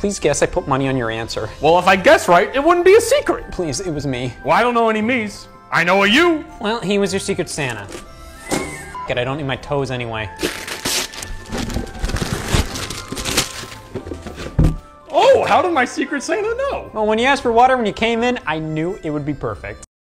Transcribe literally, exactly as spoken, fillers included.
Please guess I put money on your answer. Well, if I guess right, it wouldn't be a secret. Please, it was me. Well, I don't know any me's. I know a you. Well, he was your secret Santa. Good, I don't need my toes anyway. Oh, how did my secret Santa know? Well, when you asked for water when you came in, I knew it would be perfect.